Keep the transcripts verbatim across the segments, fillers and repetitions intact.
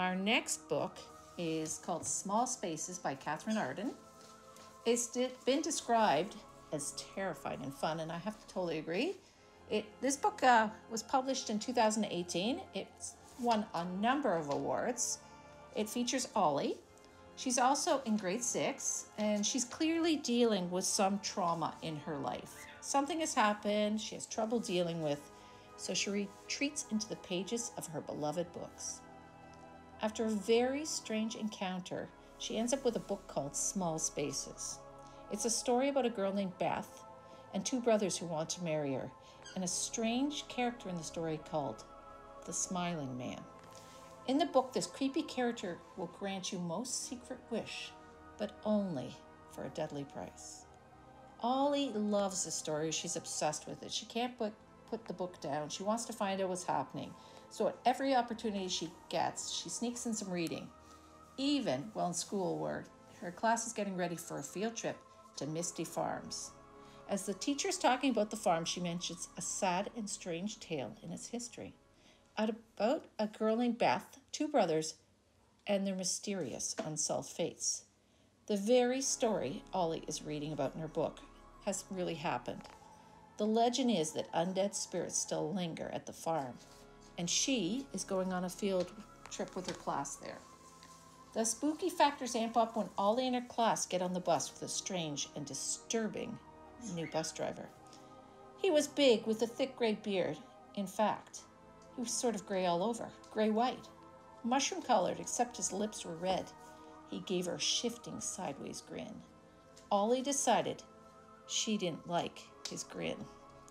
Our next book is called Small Spaces by Katherine Arden. It's been described as terrifying and fun, and I have to totally agree. It, this book uh, was published in two thousand eighteen. It's won a number of awards. It features Ollie. She's also in grade six, and she's clearly dealing with some trauma in her life. Something has happened she has trouble dealing with, so she retreats into the pages of her beloved books. After a very strange encounter, she ends up with a book called Small Spaces. It's a story about a girl named Beth and two brothers who want to marry her, and a strange character in the story called the Smiling Man. In the book, this creepy character will grant you most secret wish, but only for a deadly price. Ollie loves the story. She's obsessed with it. She can't put, put the book down. She wants to find out what's happening. So at every opportunity she gets, she sneaks in some reading, even while in school where her class is getting ready for a field trip to Misty Farms. As the teacher's talking about the farm, she mentions a sad and strange tale in its history about a girl named Beth, two brothers, and their mysterious unsolved fates. The very story Ollie is reading about in her book has really happened. The legend is that undead spirits still linger at the farm, and she is going on a field trip with her class there. The spooky factors amp up when Ollie and her class get on the bus with a strange and disturbing new bus driver. He was big with a thick gray beard. In fact, he was sort of gray all over, gray-white, mushroom-colored except his lips were red. He gave her a shifting sideways grin. Ollie decided she didn't like his grin.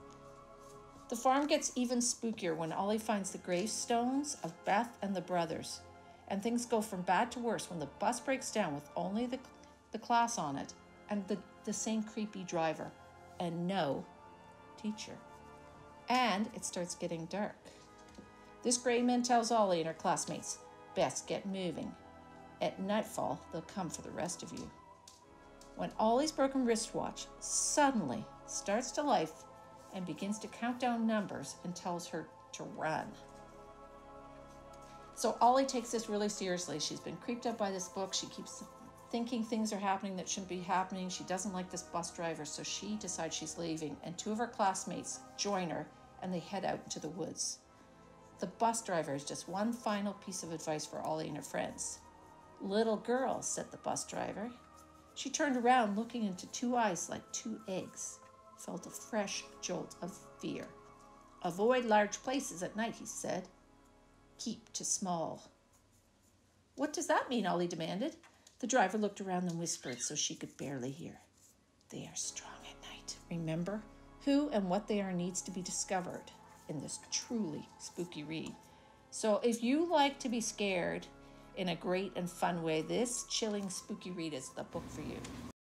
The farm gets even spookier when Ollie finds the gravestones of Beth and the brothers, and things go from bad to worse when the bus breaks down with only the, the class on it and the, the same creepy driver and no teacher. And it starts getting dark. This gray man tells Ollie and her classmates, best get moving. At nightfall, they'll come for the rest of you. When Ollie's broken wristwatch suddenly starts to life and begins to count down numbers and tells her to run. So Ollie takes this really seriously. She's been creeped up by this book. She keeps thinking things are happening that shouldn't be happening. She doesn't like this bus driver, so she decides she's leaving, and two of her classmates join her, and they head out into the woods. The bus driver is just one final piece of advice for Ollie and her friends. Little girl, said the bus driver. She turned around, looking into two eyes like two eggs, felt a fresh jolt of fear. Avoid large places at night, he said. Keep to small. What does that mean? Ollie demanded. The driver looked around and whispered so she could barely hear. They are strong at night. Remember, who and what they are needs to be discovered in this truly spooky read. So if you like to be scared in a great and fun way, this chilling spooky read is the book for you.